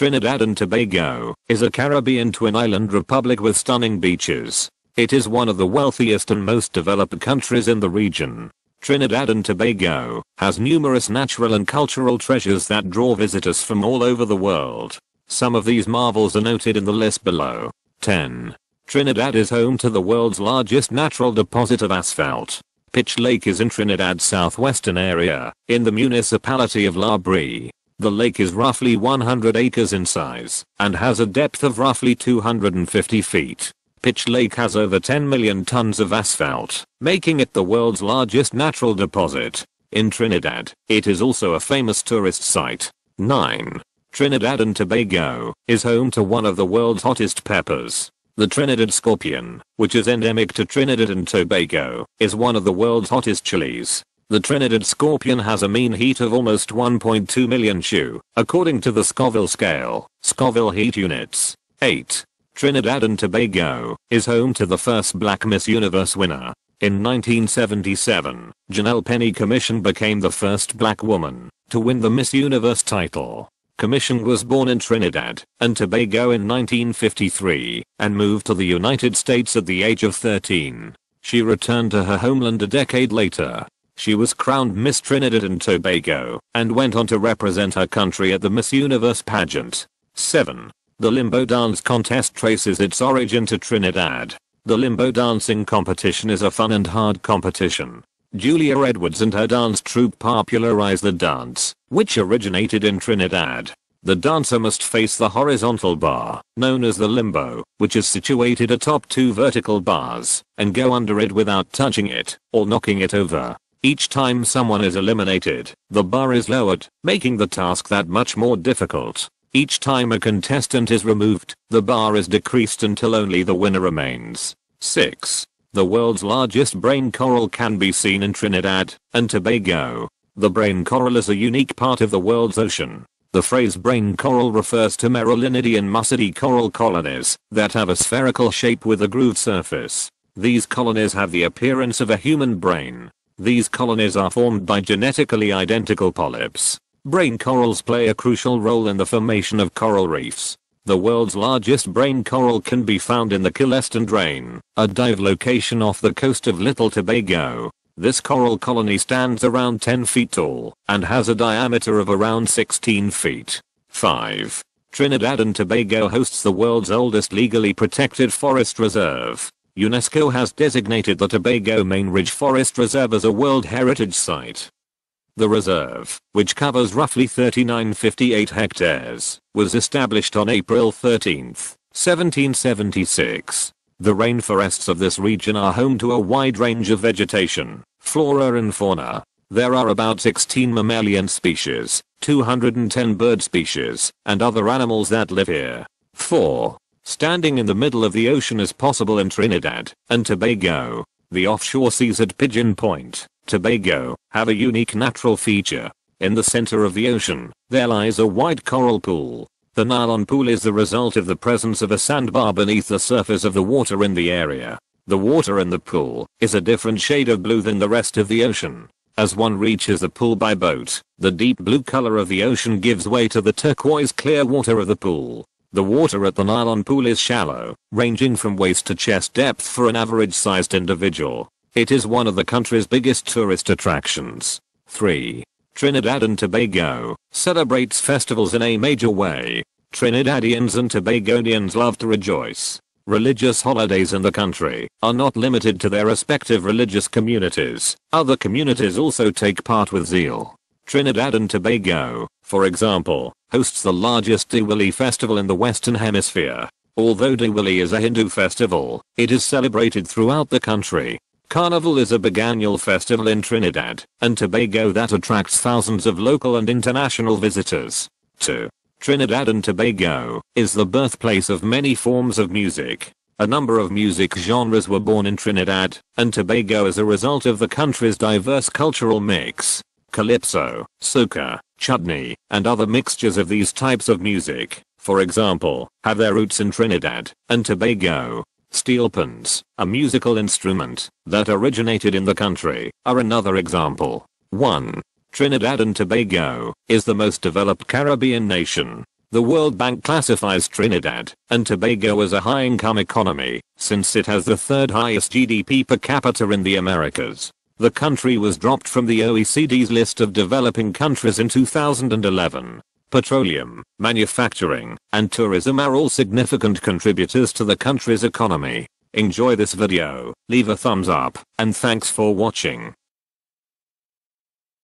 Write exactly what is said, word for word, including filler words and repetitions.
Trinidad and Tobago is a Caribbean twin island republic with stunning beaches. It is one of the wealthiest and most developed countries in the region. Trinidad and Tobago has numerous natural and cultural treasures that draw visitors from all over the world. Some of these marvels are noted in the list below. ten. Trinidad is home to the world's largest natural deposit of asphalt. Pitch Lake is in Trinidad's southwestern area, in the municipality of La Brea. The lake is roughly one hundred acres in size, and has a depth of roughly two hundred fifty feet. Pitch Lake has over ten million tons of asphalt, making it the world's largest natural deposit. In Trinidad, it is also a famous tourist site. nine. Trinidad and Tobago is home to one of the world's hottest peppers. The Trinidad scorpion, which is endemic to Trinidad and Tobago, is one of the world's hottest chilies. The Trinidad scorpion has a mean heat of almost one point two million Shu, according to the Scoville scale, Scoville heat units. eight. Trinidad and Tobago is home to the first Black Miss Universe winner. In nineteen seventy-seven, Janelle Penny Commission became the first black woman to win the Miss Universe title. Commission was born in Trinidad and Tobago in nineteen fifty-three and moved to the United States at the age of thirteen. She returned to her homeland a decade later. She was crowned Miss Trinidad and Tobago and went on to represent her country at the Miss Universe pageant. seven. The Limbo Dance Contest traces its origin to Trinidad. The limbo dancing competition is a fun and hard competition. Julia Edwards and her dance troupe popularized the dance, which originated in Trinidad. The dancer must face the horizontal bar, known as the limbo, which is situated atop two vertical bars, and go under it without touching it or knocking it over. Each time someone is eliminated, the bar is lowered, making the task that much more difficult. Each time a contestant is removed, the bar is decreased until only the winner remains. six. The world's largest brain coral can be seen in Trinidad and Tobago. The brain coral is a unique part of the world's ocean. The phrase brain coral refers to Merolinidae and Mussidae coral colonies that have a spherical shape with a grooved surface. These colonies have the appearance of a human brain. These colonies are formed by genetically identical polyps. Brain corals play a crucial role in the formation of coral reefs. The world's largest brain coral can be found in the Kileston Drain, a dive location off the coast of Little Tobago. This coral colony stands around ten feet tall and has a diameter of around sixteen feet. five. Trinidad and Tobago hosts the world's oldest legally protected forest reserve. UNESCO has designated the Tobago Main Ridge Forest Reserve as a World Heritage Site. The reserve, which covers roughly thirty-nine point five eight hectares, was established on April thirteenth, seventeen seventy-six. The rainforests of this region are home to a wide range of vegetation, flora and fauna. There are about sixteen mammalian species, two hundred ten bird species, and other animals that live here. four. Standing in the middle of the ocean is possible in Trinidad and Tobago. The offshore seas at Pigeon Point, Tobago, have a unique natural feature. In the center of the ocean, there lies a wide coral pool. The nylon pool is the result of the presence of a sandbar beneath the surface of the water in the area. The water in the pool is a different shade of blue than the rest of the ocean. As one reaches the pool by boat, the deep blue color of the ocean gives way to the turquoise clear water of the pool. The water at the nylon pool is shallow, ranging from waist to chest depth for an average-sized individual. It is one of the country's biggest tourist attractions. three. Trinidad and Tobago celebrates festivals in a major way. Trinidadians and Tobagonians love to rejoice. Religious holidays in the country are not limited to their respective religious communities. Other communities also take part with zeal. Trinidad and Tobago, for example, hosts the largest Diwali festival in the Western Hemisphere. Although Diwali is a Hindu festival, it is celebrated throughout the country. Carnival is a biannual festival in Trinidad and Tobago that attracts thousands of local and international visitors. two. Trinidad and Tobago is the birthplace of many forms of music. A number of music genres were born in Trinidad and Tobago as a result of the country's diverse cultural mix. Calypso, soca, chutney, and other mixtures of these types of music, for example, have their roots in Trinidad and Tobago. Steel pans, a musical instrument that originated in the country, are another example. one. Trinidad and Tobago is the most developed Caribbean nation. The World Bank classifies Trinidad and Tobago as a high-income economy, since it has the third highest G D P per capita in the Americas. The country was dropped from the O E C D's list of developing countries in two thousand eleven. Petroleum, manufacturing, and tourism are all significant contributors to the country's economy. Enjoy this video, leave a thumbs up, and thanks for watching.